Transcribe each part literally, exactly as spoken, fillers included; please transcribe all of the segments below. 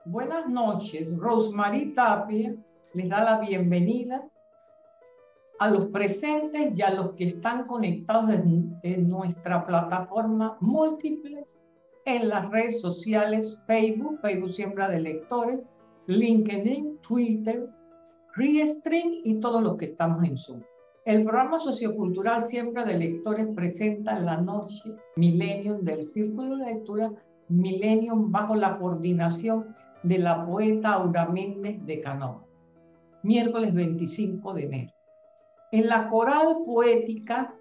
Buenas noches. Rosmarie Tapia les da la bienvenida a los presentes y a los que están conectados en, en nuestra plataforma múltiples en las redes sociales Facebook, Facebook Siembra de Lectores, LinkedIn, Twitter, Restream y todos los que estamos en Zoom. El programa sociocultural Siembra de Lectores presenta la noche Millennium del Círculo de Lectura Millennium bajo la coordinación de la poeta Aura Méndez de Canova, miércoles veinticinco de enero. En la coral poética,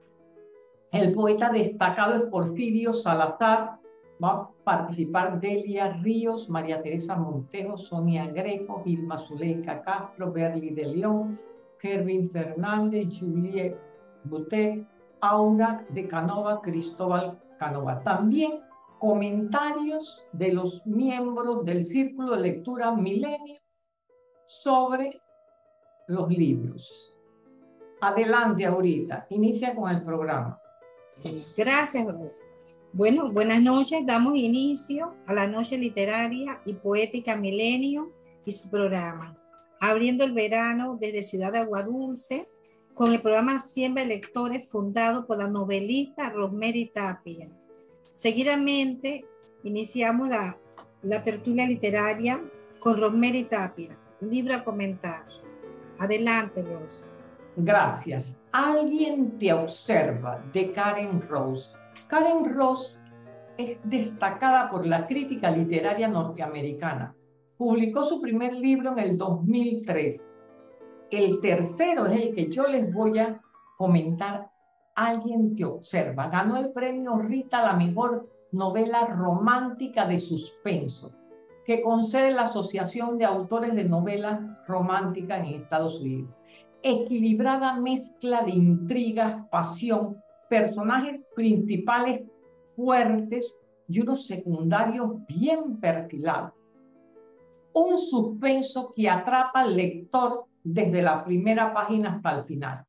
el poeta destacado es Porfirio Salazar. Va a participar Delia Ríos, María Teresa Montejo, Sonia Greco, Gilma Zuleika Castro, Berly de León, Kervin Fernández, Julie Butet, Aura de Canova, Cristóbal Canova. También comentarios de los miembros del Círculo de Lectura Milenio sobre los libros. Adelante, ahorita. Inicia con el programa. Sí, gracias, Rosa. Bueno, buenas noches. Damos inicio a la noche literaria y poética Milenio y su programa. Abriendo el verano desde Ciudad de Aguadulce con el programa Siembra de Lectores fundado por la novelista Rosmarie Tapia. Seguidamente iniciamos la, la tertulia literaria con Rosmarie Tapia, un libro a comentar. Adelante, Rosa. Gracias. Alguien te observa, de Karen Rose. Karen Rose es destacada por la crítica literaria norteamericana. Publicó su primer libro en el dos mil tres. El tercero es el que yo les voy a comentar. Alguien te observa. Ganó el premio Rita a la mejor novela romántica de suspenso que concede la Asociación de Autores de Novelas Románticas en Estados Unidos. Equilibrada mezcla de intrigas, pasión, personajes principales fuertes y unos secundarios bien perfilados. Un suspenso que atrapa al lector desde la primera página hasta el final.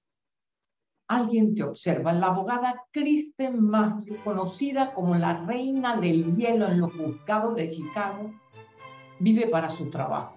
Alguien te observa. La abogada Kristen Matthews, conocida como la reina del hielo en los juzgados de Chicago, vive para su trabajo.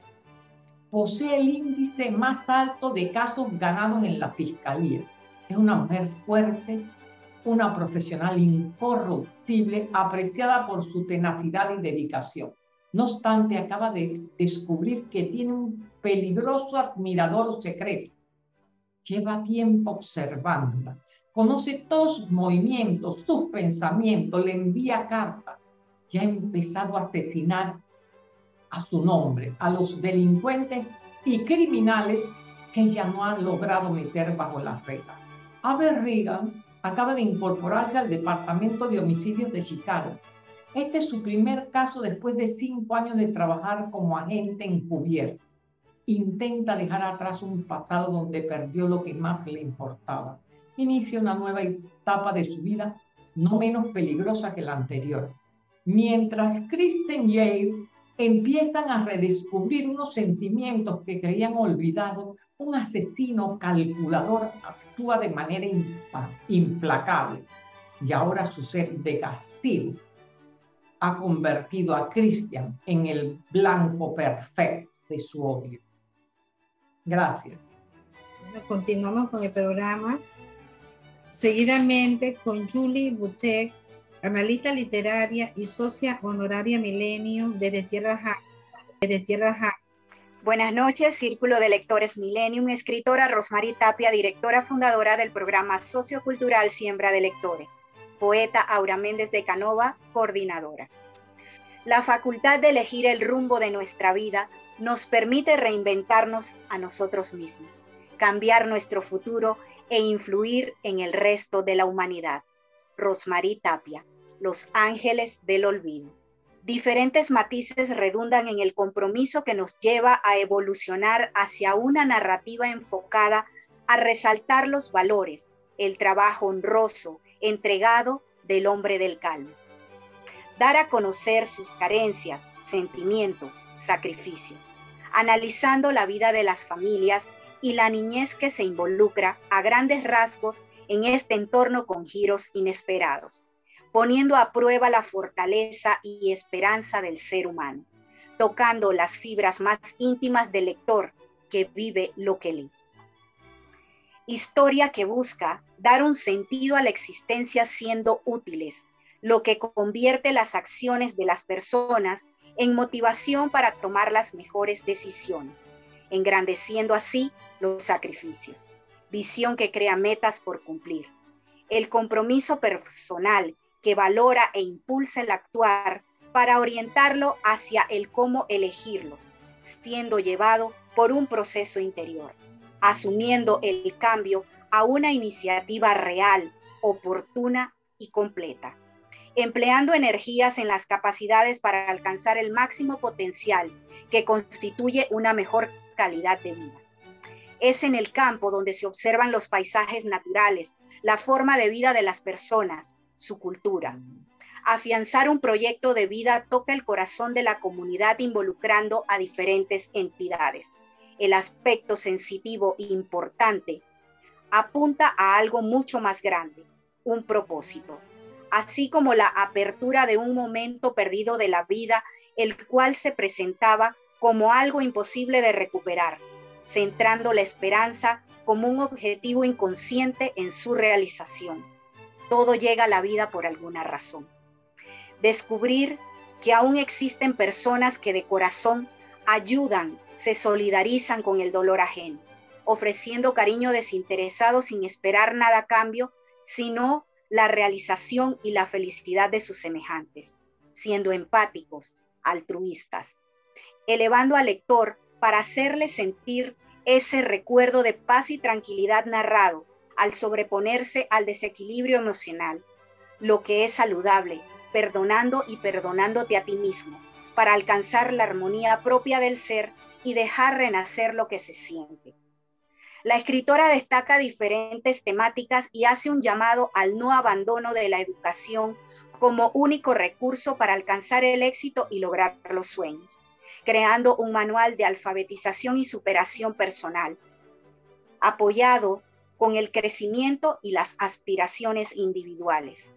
Posee el índice más alto de casos ganados en la fiscalía. Es una mujer fuerte, una profesional incorruptible, apreciada por su tenacidad y dedicación. No obstante, acaba de descubrir que tiene un peligroso admirador secreto. Lleva tiempo observándola. Conoce todos sus movimientos, sus pensamientos, le envía cartas y ha empezado a asesinar a su nombre, a los delincuentes y criminales que ella no ha logrado meter bajo la regla. Abe Regan acaba de incorporarse al Departamento de Homicidios de Chicago. Este es su primer caso después de cinco años de trabajar como agente encubierto. Intenta dejar atrás un pasado donde perdió lo que más le importaba. Inicia una nueva etapa de su vida, no menos peligrosa que la anterior. Mientras Kristen y Yale empiezan a redescubrir unos sentimientos que creían olvidados, un asesino calculador actúa de manera implacable. Y ahora su sed de castigo ha convertido a Christian en el blanco perfecto de su odio. Gracias. Bueno, continuamos con el programa. Seguidamente con Julie Butet, analista literaria y socia honoraria Milenio desde Tierra Jaya. Desde Tierra Jaya. Buenas noches, Círculo de Lectores Millennium, escritora Rosmarie Tapia, directora fundadora del programa sociocultural Siembra de Lectores, poeta Aura Méndez de Canova, coordinadora. La facultad de elegir el rumbo de nuestra vida nos permite reinventarnos a nosotros mismos, cambiar nuestro futuro e influir en el resto de la humanidad. Rosmarie Tapia, Los Ángeles del Olvido. Diferentes matices redundan en el compromiso que nos lleva a evolucionar hacia una narrativa enfocada a resaltar los valores, el trabajo honroso, entregado del hombre del calmo. Dar a conocer sus carencias, sentimientos, sacrificios, analizando la vida de las familias y la niñez que se involucra a grandes rasgos en este entorno con giros inesperados, poniendo a prueba la fortaleza y esperanza del ser humano. tocando las fibras más íntimas del lector que vive lo que lee. Historia que busca dar un sentido a la existencia siendo útiles, lo que convierte las acciones de las personas en motivación para tomar las mejores decisiones, engrandeciendo así los sacrificios. Visión que crea metas por cumplir. El compromiso personal que valora e impulsa el actuar para orientarlo hacia el cómo elegirlos, siendo llevado por un proceso interior, asumiendo el cambio a una iniciativa real, oportuna y completa, empleando energías en las capacidades para alcanzar el máximo potencial que constituye una mejor calidad de vida. Es en el campo donde se observan los paisajes naturales, la forma de vida de las personas, su cultura. Afianzar un proyecto de vida toca el corazón de la comunidad involucrando a diferentes entidades. El aspecto sensitivo e importante apunta a algo mucho más grande, un propósito, así como la apertura de un momento perdido de la vida, el cual se presentaba como algo imposible de recuperar, centrando la esperanza como un objetivo inconsciente en su realización. Todo llega a la vida por alguna razón. Descubrir que aún existen personas que de corazón ayudan, se solidarizan con el dolor ajeno, ofreciendo cariño desinteresado sin esperar nada a cambio, sino la realización y la felicidad de sus semejantes, siendo empáticos, altruistas, elevando al lector para hacerle sentir ese recuerdo de paz y tranquilidad narrado al sobreponerse al desequilibrio emocional, lo que es saludable, perdonando y perdonándote a ti mismo, para alcanzar la armonía propia del ser y dejar renacer lo que se siente. La escritora destaca diferentes temáticas y hace un llamado al no abandono de la educación como único recurso para alcanzar el éxito y lograr los sueños, creando un manual de alfabetización y superación personal, apoyado con el crecimiento y las aspiraciones individuales.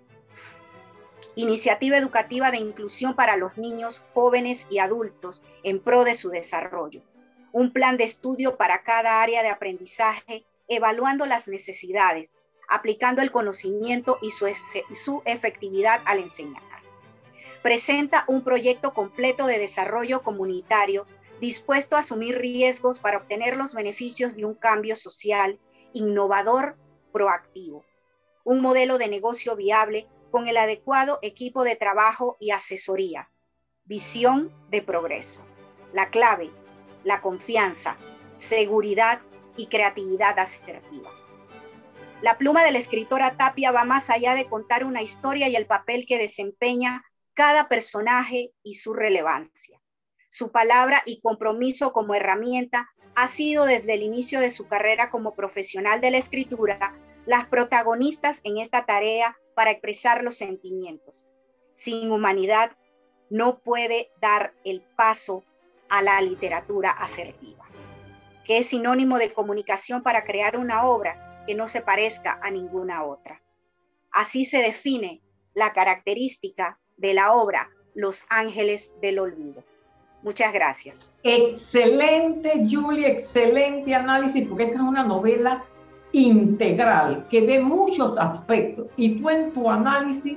Iniciativa educativa de inclusión para los niños, jóvenes y adultos en pro de su desarrollo. Un plan de estudio para cada área de aprendizaje, evaluando las necesidades, aplicando el conocimiento y su, su efectividad al enseñar. Presenta un proyecto completo de desarrollo comunitario dispuesto a asumir riesgos para obtener los beneficios de un cambio social innovador, proactivo. Un modelo de negocio viable con el adecuado equipo de trabajo y asesoría. Visión de progreso. La clave, la confianza, seguridad y creatividad asertiva. La pluma de la escritora Tapia va más allá de contar una historia y el papel que desempeña cada personaje y su relevancia. Su palabra y compromiso como herramienta ha sido desde el inicio de su carrera como profesional de la escritura las protagonistas en esta tarea para expresar los sentimientos. Sin humanidad no puede dar el paso a la literatura asertiva, que es sinónimo de comunicación para crear una obra que no se parezca a ninguna otra. Así se define la característica de la obra Los Ángeles del Olvido. Muchas gracias. Excelente, Julie, excelente análisis, porque esta es una novela integral que ve muchos aspectos y tú en tu análisis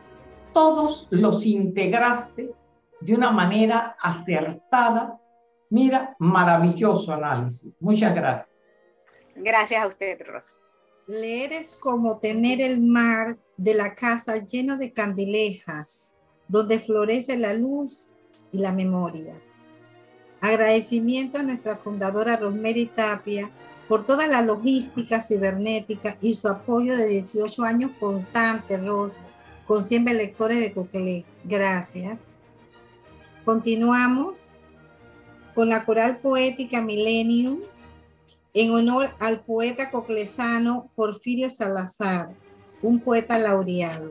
todos los integraste de una manera acertada. Mira, maravilloso análisis. Muchas gracias. Gracias a usted, Rosa. Leer es como tener el mar de la casa lleno de candilejas, donde florece la luz y la memoria. Agradecimiento a nuestra fundadora Rosemary Tapia por toda la logística cibernética y su apoyo de dieciocho años constante, Ros, con cien lectores de Coquelé. Gracias. Continuamos con la coral poética Millennium en honor al poeta coclesano Porfirio Salazar, un poeta laureado.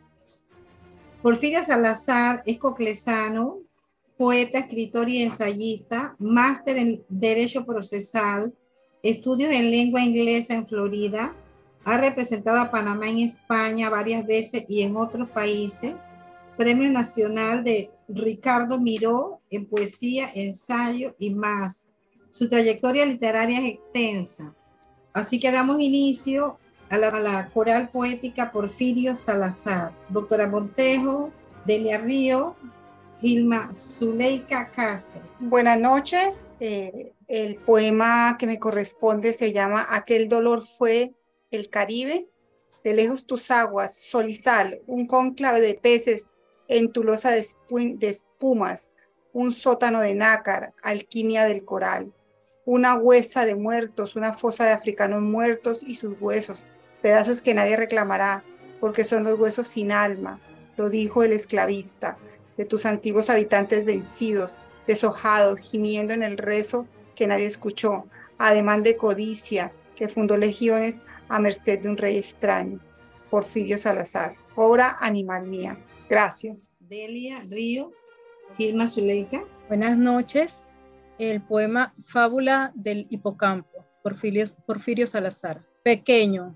Porfirio Salazar es coclesano, poeta, escritor y ensayista, máster en Derecho Procesal, estudios en lengua inglesa en Florida, ha representado a Panamá en España varias veces y en otros países, Premio Nacional de Ricardo Miró en poesía, ensayo y más. Su trayectoria literaria es extensa. Así que damos inicio a la, a la coral poética Porfirio Salazar. Doctora Montejo, Delia Río, Gilma Zuleika Castro. Buenas noches. Eh, el poema que me corresponde se llama Aquel dolor fue el Caribe. De lejos tus aguas, sol y sal, un cónclave de peces en tu losa de, espu de espumas, un sótano de nácar, alquimia del coral, una huesa de muertos, una fosa de africanos muertos y sus huesos, pedazos que nadie reclamará, porque son los huesos sin alma, lo dijo el esclavista, de tus antiguos habitantes vencidos, deshojados, gimiendo en el rezo que nadie escuchó, ademán de codicia, que fundó legiones a merced de un rey extraño. Porfirio Salazar, obra Animal Mía. Gracias. Delia Río, Gilma Zuleika. Buenas noches. El poema Fábula del Hipocampo, Porfirio, Porfirio Salazar. Pequeño,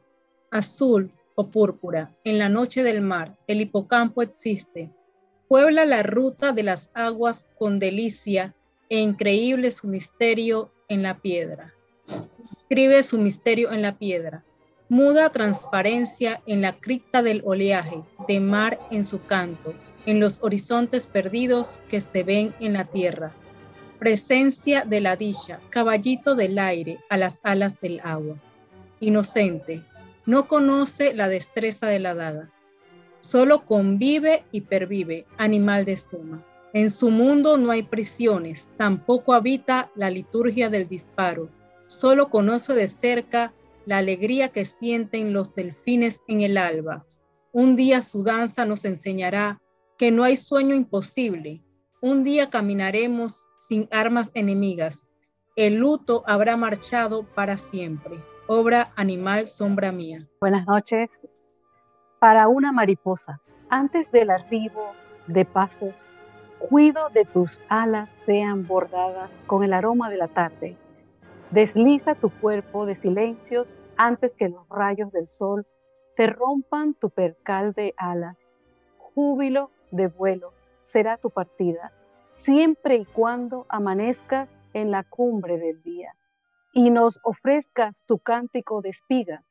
azul o púrpura, en la noche del mar, el hipocampo existe. Puebla la ruta de las aguas con delicia e increíble su misterio en la piedra. Escribe su misterio en la piedra. Muda transparencia en la cripta del oleaje, de mar en su canto, en los horizontes perdidos que se ven en la tierra. Presencia de la dicha, caballito del aire a las alas del agua. Inocente, no conoce la destreza de la daga. Solo convive y pervive, animal de espuma. En su mundo no hay prisiones, tampoco habita la liturgia del disparo. Solo conoce de cerca la alegría que sienten los delfines en el alba. Un día su danza nos enseñará que no hay sueño imposible. Un día caminaremos sin armas enemigas. El luto habrá marchado para siempre. Obra Animal Sombra Mía. Buenas noches. Para una mariposa, antes del arribo de pasos, cuido de tus alas sean bordadas con el aroma de la tarde. Desliza tu cuerpo de silencios antes que los rayos del sol te rompan tu percal de alas. Júbilo de vuelo será tu partida, siempre y cuando amanezcas en la cumbre del día y nos ofrezcas tu cántico de espigas.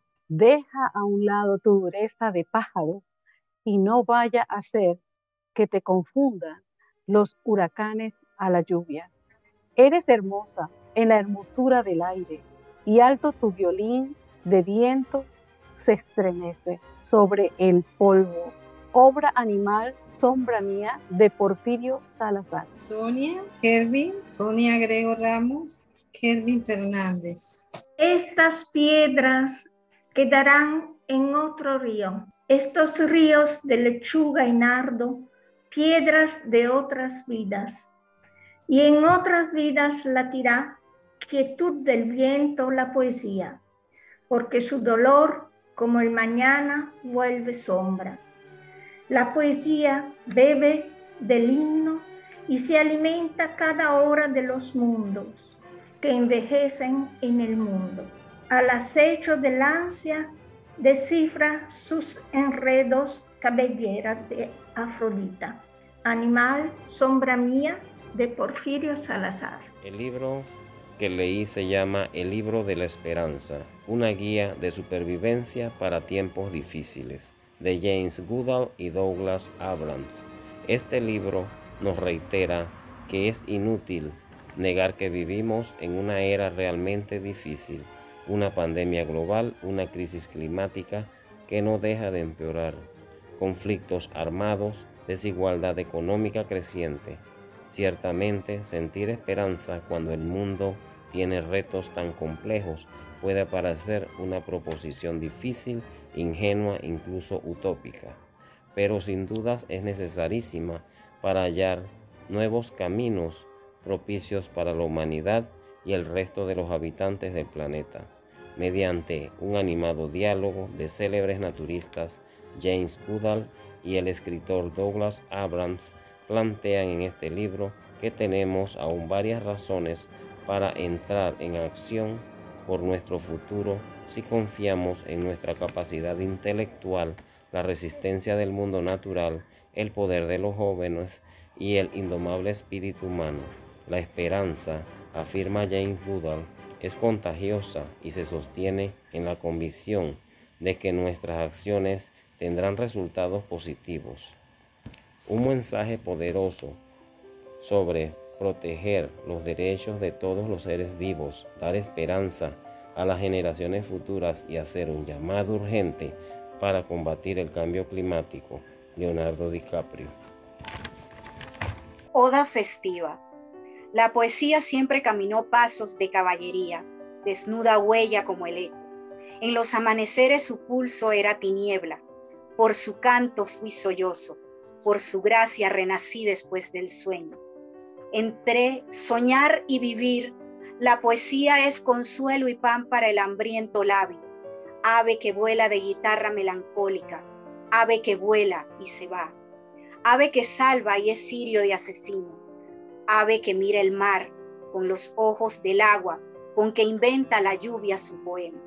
Deja a un lado tu dureza de pájaro y no vaya a ser que te confundan los huracanes a la lluvia. Eres hermosa en la hermosura del aire, y alto tu violín de viento se estremece sobre el polvo. Obra Animal Sombra Mía de Porfirio Salazar. Sonia, Kervin, Sonia Grego Ramos, Kervin Fernández. Estas piedras quedarán en otro río. Estos ríos de lechuga y nardo, piedras de otras vidas. Y en otras vidas latirá quietud del viento la poesía, porque su dolor, como el mañana, vuelve sombra. La poesía bebe del himno y se alimenta cada hora de los mundos que envejecen en el mundo. Al acecho del ansia, descifra sus enredos cabellera de Afrodita. Animal Sombra Mía de Porfirio Salazar. El libro que leí se llama El libro de la esperanza, una guía de supervivencia para tiempos difíciles, de James Goodall y Douglas Abrams. Este libro nos reitera que es inútil negar que vivimos en una era realmente difícil, una pandemia global, una crisis climática que no deja de empeorar, conflictos armados, desigualdad económica creciente. Ciertamente, sentir esperanza cuando el mundo tiene retos tan complejos puede parecer una proposición difícil, ingenua, incluso utópica, pero sin dudas es necesarísima para hallar nuevos caminos propicios para la humanidad y el resto de los habitantes del planeta, mediante un animado diálogo de célebres naturistas James Goodall y el escritor Douglas Abrams. Plantean en este libro que tenemos aún varias razones para entrar en acción por nuestro futuro si confiamos en nuestra capacidad intelectual, la resistencia del mundo natural, el poder de los jóvenes y el indomable espíritu humano. La esperanza, afirma James Goodall, es contagiosa y se sostiene en la convicción de que nuestras acciones tendrán resultados positivos. Un mensaje poderoso sobre proteger los derechos de todos los seres vivos, dar esperanza a las generaciones futuras y hacer un llamado urgente para combatir el cambio climático. Leonardo DiCaprio. Oda festiva. La poesía siempre caminó pasos de caballería, desnuda huella como el eco. En los amaneceres su pulso era tiniebla, por su canto fui sollozo, por su gracia renací después del sueño. Entre soñar y vivir, la poesía es consuelo y pan para el hambriento labio, ave que vuela de guitarra melancólica, ave que vuela y se va, ave que salva y es cirio de asesino, ave que mira el mar con los ojos del agua, con que inventa la lluvia su poema.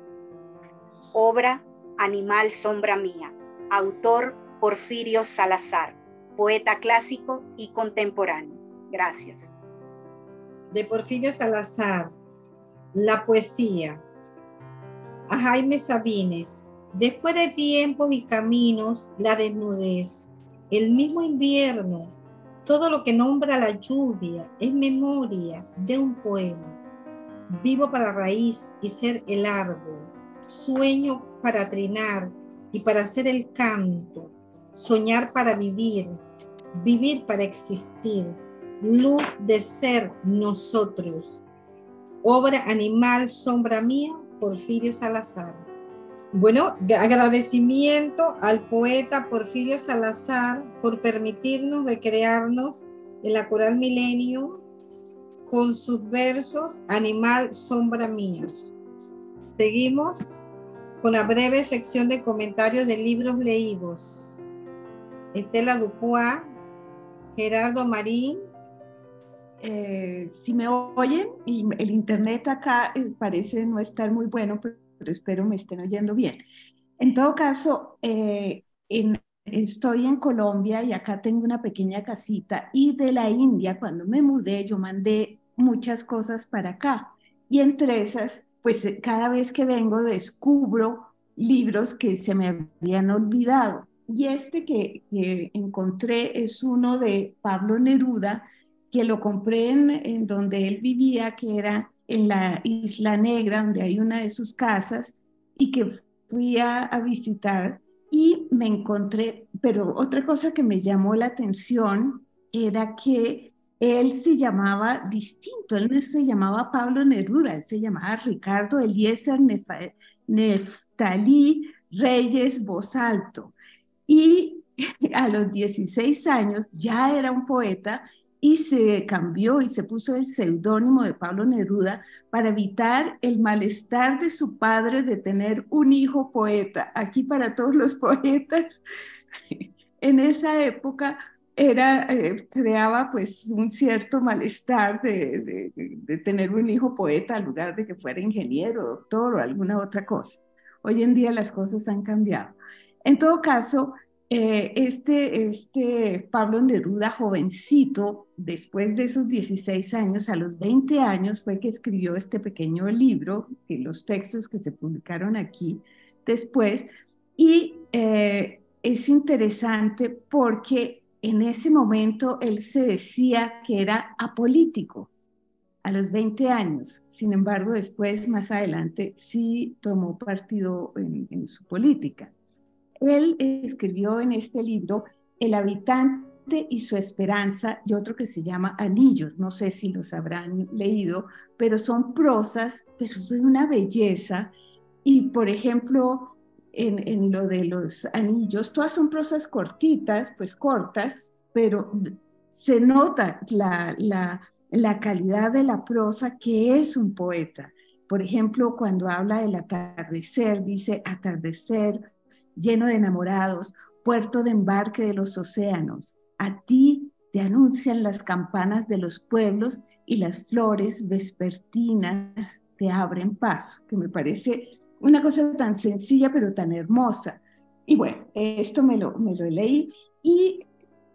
Obra Animal sombra mía, autor Porfirio Salazar, poeta clásico y contemporáneo. Gracias. De Porfirio Salazar, La poesía. A Jaime Sabines. Después de tiempos y caminos, la desnudez, el mismo invierno, todo lo que nombra la lluvia es memoria de un poema. Vivo para raíz y ser el árbol, sueño para trinar y para ser el canto, soñar para vivir, vivir para existir, luz de ser nosotros. Obra Animal sombra mía, Porfirio Salazar. Bueno, agradecimiento al poeta Porfirio Salazar por permitirnos recrearnos en la Coral Milenio con sus versos Animal sombra mía. Seguimos con la breve sección de comentarios de libros leídos. Estela Dupuá, Gerardo Marín. Eh, si me oyen, y el internet acá eh, parece no estar muy bueno, pero, pero espero me estén oyendo bien. En todo caso, eh, en, estoy en Colombia y acá tengo una pequeña casita, y de la India, cuando me mudé, yo mandé muchas cosas para acá, y entre esas, pues cada vez que vengo descubro libros que se me habían olvidado, y este que, que encontré es uno de Pablo Neruda, que lo compré en, en donde él vivía, que era en la Isla Negra, donde hay una de sus casas, y que fui a, a visitar, y me encontré, pero otra cosa que me llamó la atención era que él se llamaba distinto, él no se llamaba Pablo Neruda, él se llamaba Ricardo Eliezer Neftalí Reyes Bozalto, y a los dieciséis años ya era un poeta, y se cambió y se puso el seudónimo de Pablo Neruda para evitar el malestar de su padre de tener un hijo poeta. Aquí para todos los poetas, en esa época era, eh, creaba pues un cierto malestar de, de, de tener un hijo poeta en lugar de que fuera ingeniero, doctor o alguna otra cosa. Hoy en día las cosas han cambiado. En todo caso, Eh, este, este Pablo Neruda, jovencito, después de esos dieciséis años, a los veinte años fue que escribió este pequeño libro, y los textos que se publicaron aquí después, y eh, es interesante porque en ese momento él se decía que era apolítico a los veinte años, sin embargo después, más adelante, sí tomó partido en, en su política. Él escribió en este libro El habitante y su esperanza, y otro que se llama Anillos. No sé si los habrán leído, pero son prosas, pero son una belleza. Y, por ejemplo, en, en lo de los anillos, todas son prosas cortitas, pues cortas, pero se nota la, la, la calidad de la prosa, que es un poeta. Por ejemplo, cuando habla del atardecer, dice atardecer, lleno de enamorados, puerto de embarque de los océanos. A ti te anuncian las campanas de los pueblos y las flores vespertinas te abren paso, que me parece una cosa tan sencilla pero tan hermosa. Y bueno, esto me lo, me lo leí, y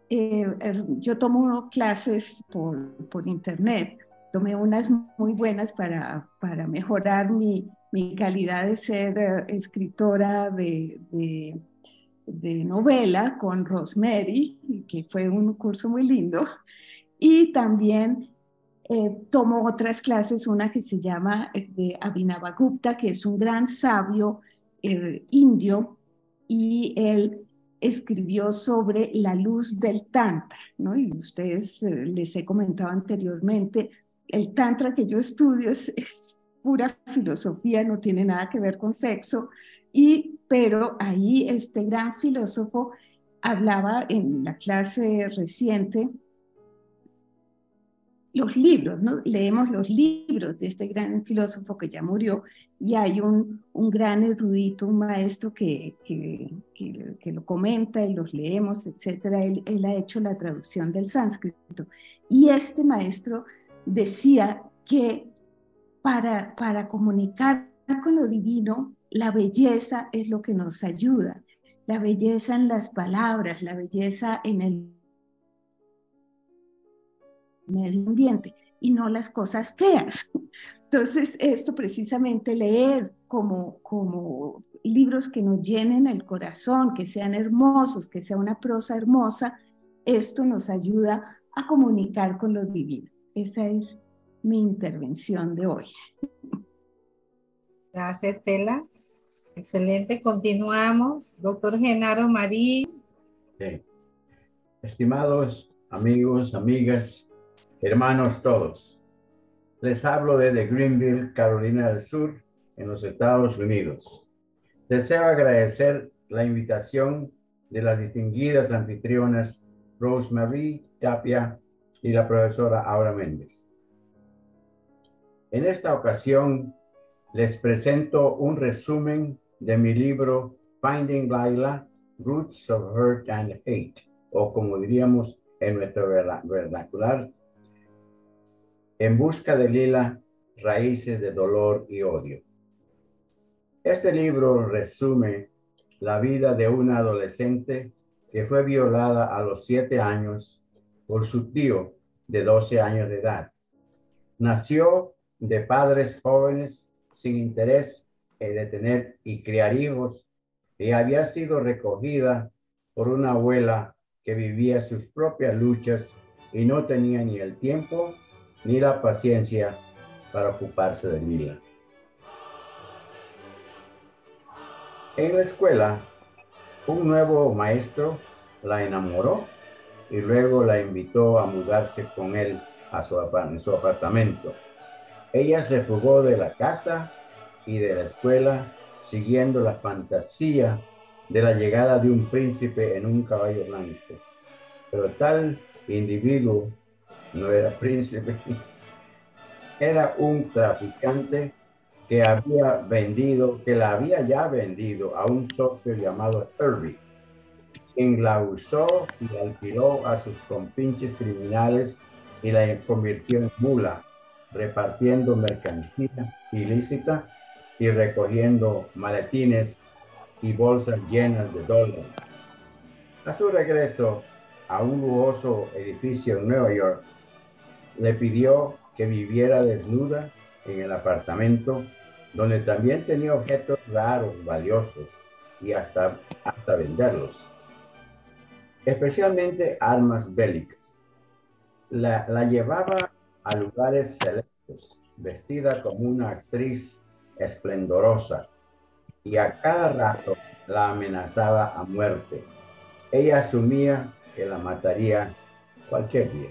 eh, yo tomo clases por, por internet. Tomé unas muy buenas para, para mejorar mi, mi calidad de ser uh, escritora de, de, de novela con Rosemary, que fue un curso muy lindo. Y también eh, tomo otras clases, una que se llama eh, de Abhinavagupta, que es un gran sabio eh, indio, y él escribió sobre la luz del Tantra, ¿no? Y ustedes eh, les he comentado anteriormente, el Tantra que yo estudio es, es pura filosofía, no tiene nada que ver con sexo, y, pero ahí este gran filósofo hablaba en la clase reciente, los libros, ¿no? Leemos los libros de este gran filósofo que ya murió, y hay un, un gran erudito, un maestro que, que, que, que lo comenta y los leemos, etcétera. Él, él ha hecho la traducción del sánscrito. Y este maestro decía que para, para comunicar con lo divino, la belleza es lo que nos ayuda. La belleza en las palabras, la belleza en el medio ambiente y no las cosas feas. Entonces, esto precisamente leer como, como libros que nos llenen el corazón, que sean hermosos, que sea una prosa hermosa, esto nos ayuda a comunicar con lo divino. Esa es mi intervención de hoy. Gracias, Estela. Excelente, continuamos. Doctor Genaro Marín. Okay. Estimados amigos, amigas, hermanos todos, les hablo desde Greenville, Carolina del Sur, en los Estados Unidos. Deseo agradecer la invitación de las distinguidas anfitrionas Rosemary Tapia y la profesora Aura Méndez. En esta ocasión les presento un resumen de mi libro Finding Lila, Roots of Hurt and Hate, o como diríamos en nuestro vernacular, En busca de Lila, raíces de dolor y odio. Este libro resume la vida de una adolescente que fue violada a los siete años por su tío de doce años de edad. Nació de padres jóvenes sin interés de tener y criar hijos, y había sido recogida por una abuela que vivía sus propias luchas y no tenía ni el tiempo ni la paciencia para ocuparse de Lila. En la escuela, un nuevo maestro la enamoró y luego la invitó a mudarse con él a su, a su apartamento. Ella se fugó de la casa y de la escuela siguiendo la fantasía de la llegada de un príncipe en un caballo blanco. Pero tal individuo no era príncipe, era un traficante que había vendido, que la había ya vendido a un socio llamado Herbie, quien la usó y la alquiló a sus compinches criminales y la convirtió en mula, repartiendo mercancía ilícita y recogiendo maletines y bolsas llenas de dólares. A su regreso a un lujoso edificio en Nueva York, le pidió que viviera desnuda en el apartamento, donde también tenía objetos raros, valiosos, y hasta, hasta venderlos, especialmente armas bélicas. La, la llevaba a lugares selectos, vestida como una actriz esplendorosa, y a cada rato la amenazaba a muerte. Ella asumía que la mataría cualquier día.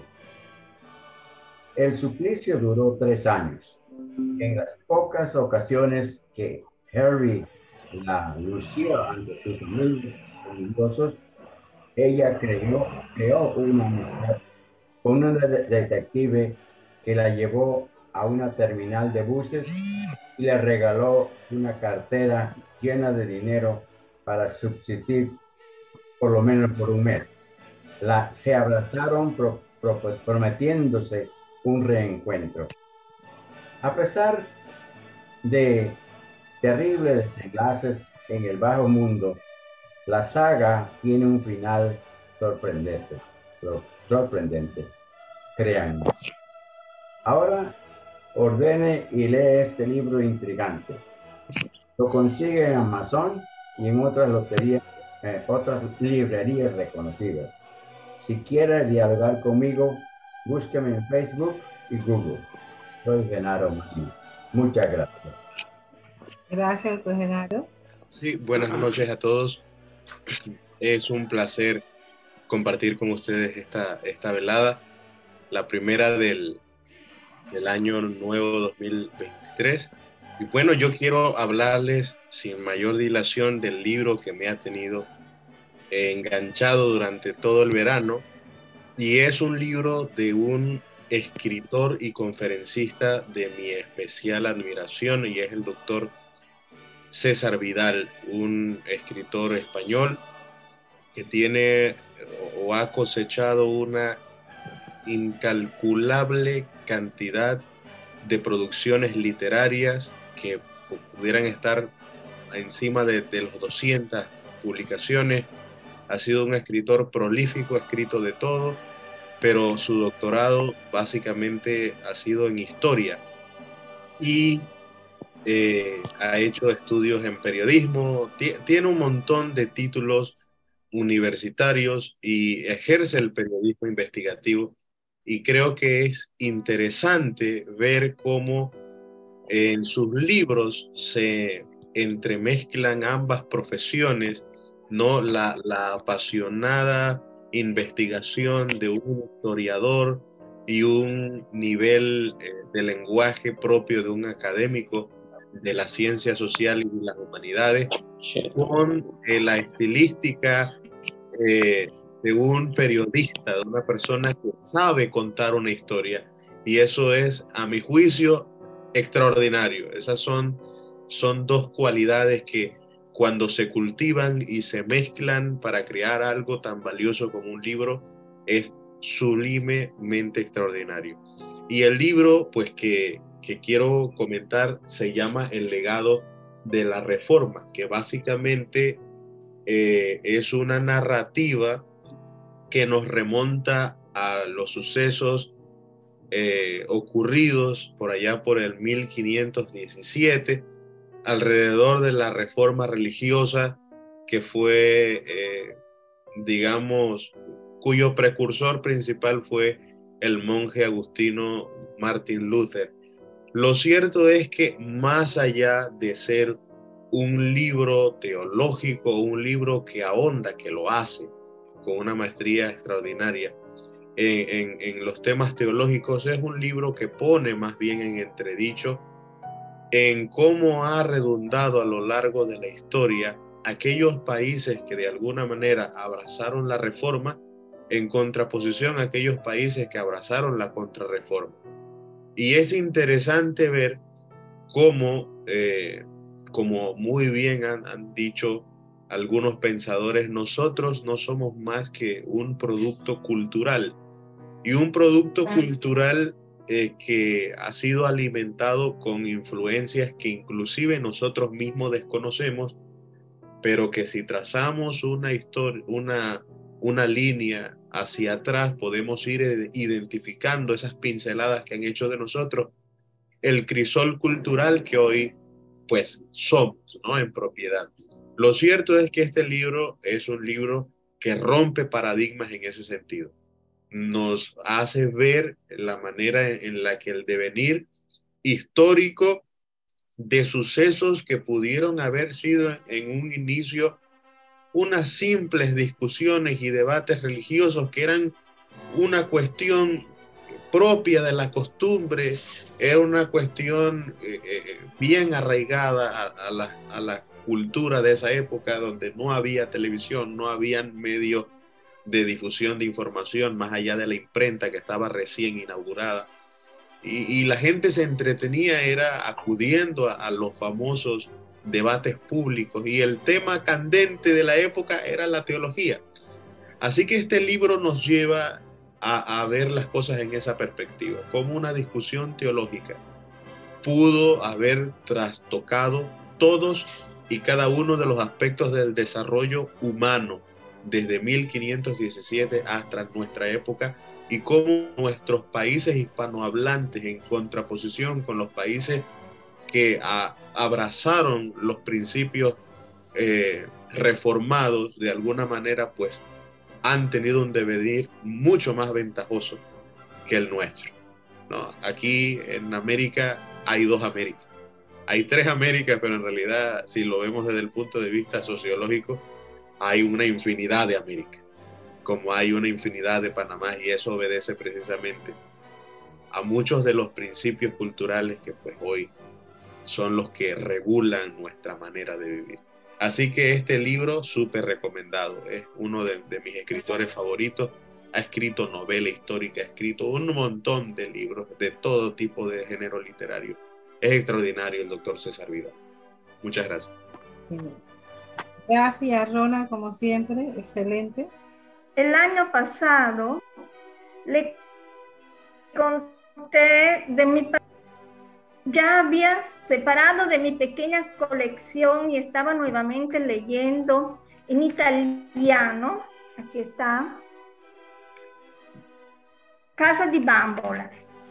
El suplicio duró tres años. En las pocas ocasiones que Harry la lució ante sus amigos religiosos, ella creó, creó una amistad con una de detective que la llevó a una terminal de buses y le regaló una cartera llena de dinero para subsistir por lo menos por un mes. La, se abrazaron pro, pro, prometiéndose un reencuentro. A pesar de terribles desenlaces en el bajo mundo, la saga tiene un final sorprendente. sorprendente. Créanme. Ahora ordene y lee este libro intrigante. Lo consigue en Amazon y en otras loterías, eh, otras librerías reconocidas. Si quiere dialogar conmigo, búsqueme en Facebook y Google. Soy Genaro Maggi. Muchas gracias. Gracias, doctor Genaro. Sí, buenas noches a todos. Es un placer compartir con ustedes esta, esta velada, la primera del, del año nuevo dos mil veintitrés. Y bueno, yo quiero hablarles sin mayor dilación del libro que me ha tenido enganchado durante todo el verano, y es un libro de un escritor y conferencista de mi especial admiración, y es el doctor César Vidal, un escritor español que tiene o ha cosechado una incalculable cantidad de producciones literarias que pudieran estar encima de, de las doscientas publicaciones. Ha sido un escritor prolífico, ha escrito de todo, pero su doctorado básicamente ha sido en historia y eh, ha hecho estudios en periodismo, tiene un montón de títulos universitarios y ejerce el periodismo investigativo, y creo que es interesante ver cómo en sus libros se entremezclan ambas profesiones, ¿no? La, la apasionada investigación de un historiador y un nivel eh, de lenguaje propio de un académico de la ciencia social y las humanidades, con eh, la estilística eh, de un periodista, de una persona que sabe contar una historia, y eso es, a mi juicio, extraordinario. Esas son, son dos cualidades que cuando se cultivan y se mezclan para crear algo tan valioso como un libro, es sublimemente extraordinario. Y el libro, pues, que, que quiero comentar se llama El legado de la Reforma, que básicamente eh, es una narrativa que nos remonta a los sucesos eh, ocurridos por allá por el mil quinientos diecisiete, alrededor de la reforma religiosa que fue, eh, digamos, cuyo precursor principal fue el monje agustino Martin Luther. Lo cierto es que más allá de ser un libro teológico, un libro que ahonda, que lo hace con una maestría extraordinaria en, en, en los temas teológicos, es un libro que pone más bien en entredicho en cómo ha redundado a lo largo de la historia aquellos países que de alguna manera abrazaron la reforma en contraposición a aquellos países que abrazaron la contrarreforma. Y es interesante ver cómo, eh, como muy bien han, han dicho algunos pensadores, nosotros no somos más que un producto cultural, y un producto cultural eh, que ha sido alimentado con influencias que inclusive nosotros mismos desconocemos, pero que si trazamos una historia, una, una línea hacia atrás, podemos ir identificando esas pinceladas que han hecho de nosotros el crisol cultural que hoy pues somos, ¿no? En propiedad. Lo cierto es que este libro es un libro que rompe paradigmas en ese sentido. Nos hace ver la manera en la que el devenir histórico de sucesos que pudieron haber sido en un inicio unas simples discusiones y debates religiosos que eran una cuestión propia de la costumbre, era una cuestión eh, eh, bien arraigada a, a, la, a la cultura de esa época, donde no había televisión, no habían medios de difusión de información más allá de la imprenta que estaba recién inaugurada, y, y la gente se entretenía era acudiendo a, a los famosos debates públicos, y el tema candente de la época era la teología. Así que este libro nos lleva a, a ver las cosas en esa perspectiva, como una discusión teológica pudo haber trastocado todos y cada uno de los aspectos del desarrollo humano desde mil quinientos diecisiete hasta nuestra época, y cómo nuestros países hispanohablantes, en contraposición con los países que a, abrazaron los principios eh, reformados, de alguna manera, pues han tenido un devenir mucho más ventajoso que el nuestro, ¿no? Aquí en América hay dos Américas. Hay tres Américas, pero en realidad, si lo vemos desde el punto de vista sociológico, hay una infinidad de Américas, como hay una infinidad de Panamá, y eso obedece precisamente a muchos de los principios culturales que pues hoy son los que regulan nuestra manera de vivir. Así que este libro, súper recomendado, es uno de, de mis escritores favoritos. Ha escrito novela histórica, ha escrito un montón de libros de todo tipo de género literario. Es extraordinario el doctor César Vidal. Muchas gracias. Gracias, Ronald, como siempre, excelente. El año pasado le conté de mi... Ya había separado de mi pequeña colección y estaba nuevamente leyendo en italiano. Aquí está. Casa di Bambola,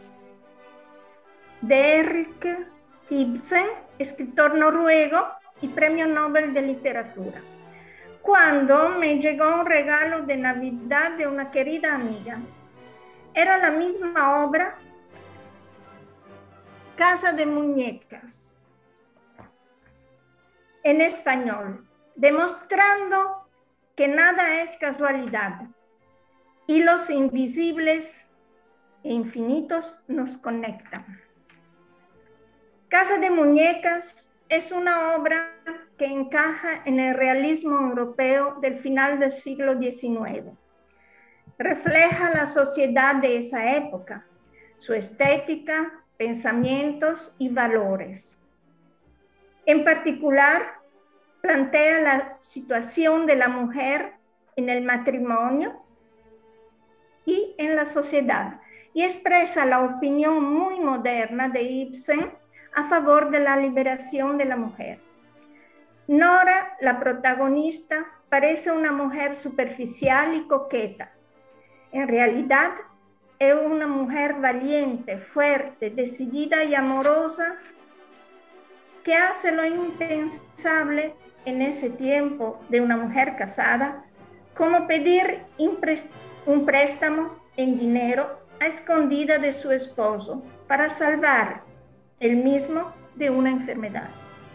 de Henrik Ibsen, escritor noruego y premio Nobel de literatura. Cuando me llegó un regalo de Navidad de una querida amiga, era la misma obra, Casa de Muñecas, en español, demostrando que nada es casualidad y los invisibles e infinitos nos conectan. Casa de Muñecas es una obra que encaja en el realismo europeo del final del siglo diecinueve. Refleja la sociedad de esa época, su estética, pensamientos y valores. En particular, plantea la situación de la mujer en el matrimonio y en la sociedad, y expresa la opinión muy moderna de Ibsen a favor de la liberación de la mujer. Nora, la protagonista, parece una mujer superficial y coqueta. En realidad, es una mujer valiente, fuerte, decidida y amorosa, que hace lo impensable en ese tiempo de una mujer casada, como pedir un préstamo en dinero a escondida de su esposo para salvar el mismo de una enfermedad.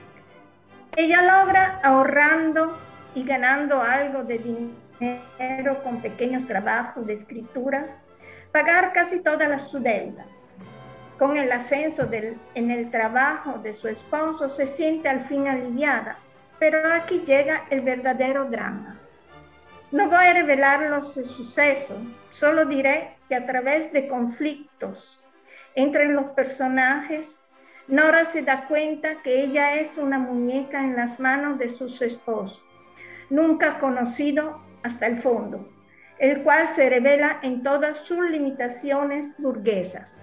Ella logra, ahorrando y ganando algo de dinero con pequeños trabajos de escrituras, pagar casi toda su deuda. Con el ascenso del, en el trabajo de su esposo se siente al fin aliviada, pero aquí llega el verdadero drama. No voy a revelar los sucesos, solo diré que a través de conflictos entre los personajes, Nora se da cuenta que ella es una muñeca en las manos de su esposo, nunca conocido hasta el fondo, el cual se revela en todas sus limitaciones burguesas.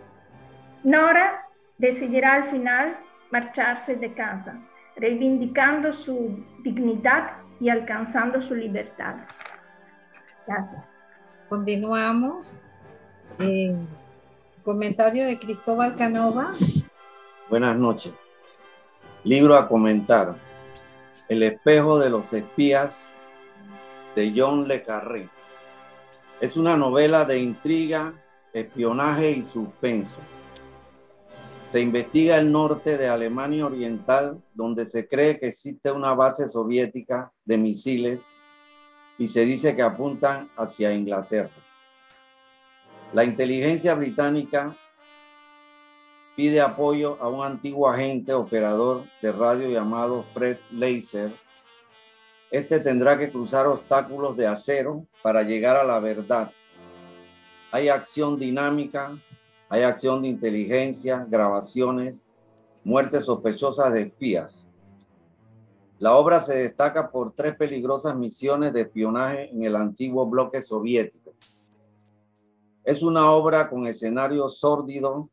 Nora decidirá al final marcharse de casa, reivindicando su dignidad y alcanzando su libertad. Gracias. Continuamos. Eh, comentario de Cristóbal Canova. Buenas noches. Libro a comentar. El espejo de los espías, de John le Carré. Es una novela de intriga, espionaje y suspenso. Se investiga el norte de Alemania Oriental, donde se cree que existe una base soviética de misiles y se dice que apuntan hacia Inglaterra. La inteligencia británica pide apoyo a un antiguo agente operador de radio llamado Fred Leiser. Este tendrá que cruzar obstáculos de acero para llegar a la verdad. Hay acción dinámica, hay acción de inteligencia, grabaciones, muertes sospechosas de espías. La obra se destaca por tres peligrosas misiones de espionaje en el antiguo bloque soviético. Es una obra con escenario sórdido,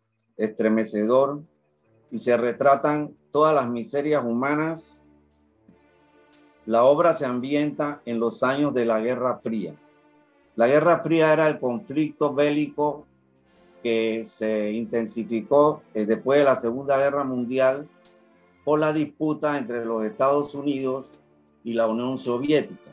estremecedor, y se retratan todas las miserias humanas La obra se ambienta en los años de la Guerra Fría. La Guerra Fría era el conflicto bélico que se intensificó después de la Segunda Guerra Mundial por la disputa entre los Estados Unidos y la Unión Soviética.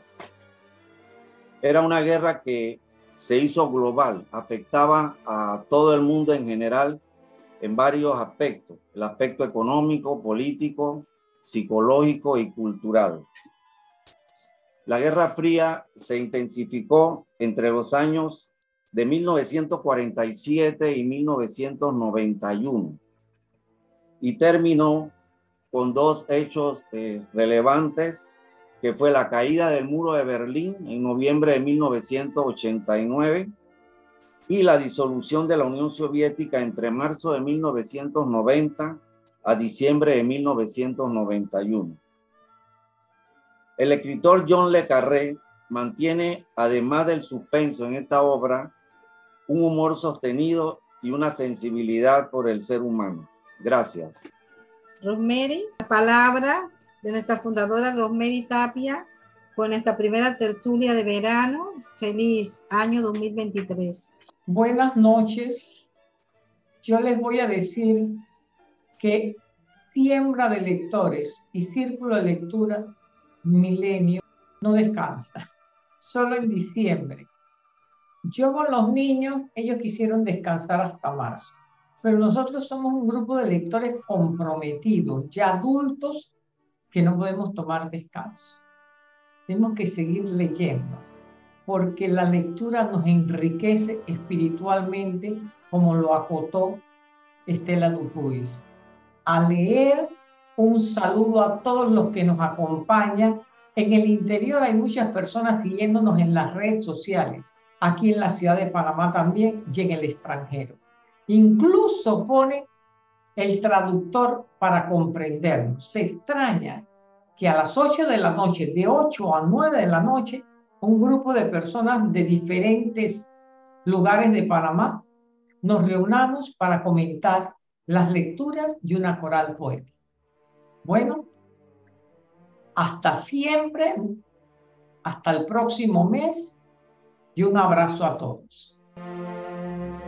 Era una guerra que se hizo global, afectaba a todo el mundo en general en varios aspectos, el aspecto económico, político, psicológico y cultural. La Guerra Fría se intensificó entre los años de mil novecientos cuarenta y siete y mil novecientos noventa y uno y terminó con dos hechos eh, relevantes, que fue la caída del muro de Berlín en noviembre de mil novecientos ochenta y nueve y la disolución de la Unión Soviética entre marzo de mil novecientos noventa a diciembre de mil novecientos noventa y uno. El escritor John le Carré mantiene, además del suspenso en esta obra, un humor sostenido y una sensibilidad por el ser humano. Gracias. Rosemary, palabras de nuestra fundadora Rosemary Tapia con esta primera tertulia de verano. Feliz año dos mil veintitrés. Buenas noches. Yo les voy a decir que Siembra de Lectores y Círculo de Lectura Milenio no descansa, solo en diciembre. Yo con los niños, ellos quisieron descansar hasta marzo, pero nosotros somos un grupo de lectores comprometidos, ya adultos, que no podemos tomar descanso. Tenemos que seguir leyendo, porque la lectura nos enriquece espiritualmente, como lo acotó Estela Dupuis. A leer, un saludo a todos los que nos acompañan. En el interior hay muchas personas siguiéndonos en las redes sociales, aquí en la ciudad de Panamá también y en el extranjero. Incluso pone el traductor para comprendernos. Se extraña que a las ocho de la noche, de ocho a nueve de la noche, un grupo de personas de diferentes lugares de Panamá nos reunamos para comentar las lecturas de una coral poética. Bueno, hasta siempre, hasta el próximo mes y un abrazo a todos.